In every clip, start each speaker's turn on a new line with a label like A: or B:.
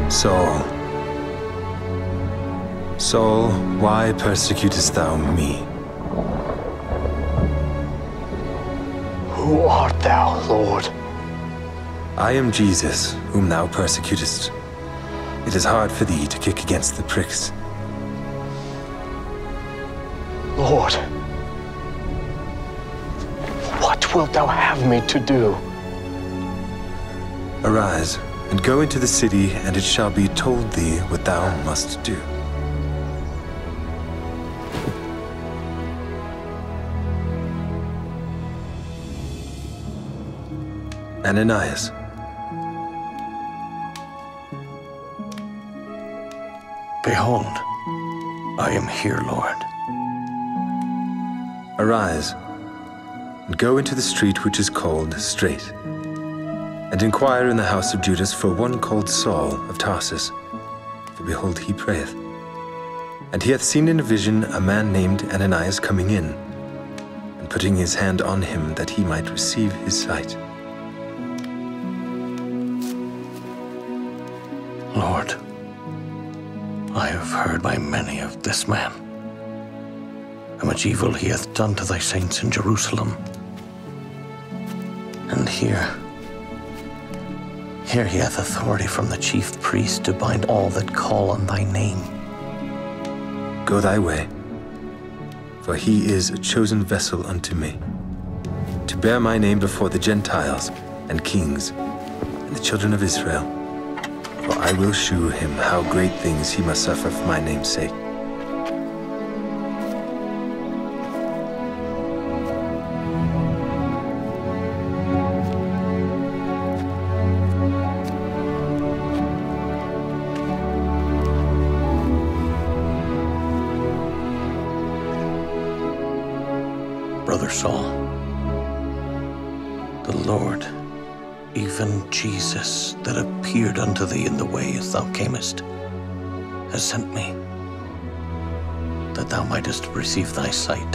A: Saul, Saul, why persecutest thou me?
B: Who art thou, Lord?
A: I am Jesus, whom thou persecutest. It is hard for thee to kick against the pricks.
B: Lord, what wilt thou have me to do?
A: Arise, and go into the city, and it shall be told thee what thou must do. Ananias.
C: Behold, I am here, Lord.
A: Arise, and go into the street which is called Straight, and inquire in the house of Judas for one called Saul of Tarsus, for behold, he prayeth. And he hath seen in a vision a man named Ananias coming in, and putting his hand on him that he might receive his sight.
C: Lord, I have heard by many of this man, how much evil he hath done to thy saints in Jerusalem. And here he hath authority from the chief priest to bind all that call on thy name.
A: Go thy way, for he is a chosen vessel unto me, to bear my name before the Gentiles and kings and the children of Israel. For I will shew him how great things he must suffer for my name's sake.
C: Brother Saul, the Lord, even Jesus, that appeared unto thee in the way as thou camest, has sent me, that thou mightest receive thy sight,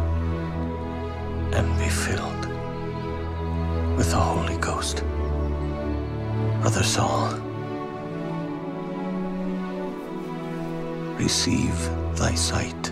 C: and be filled with the Holy Ghost. Brother Saul, receive thy sight.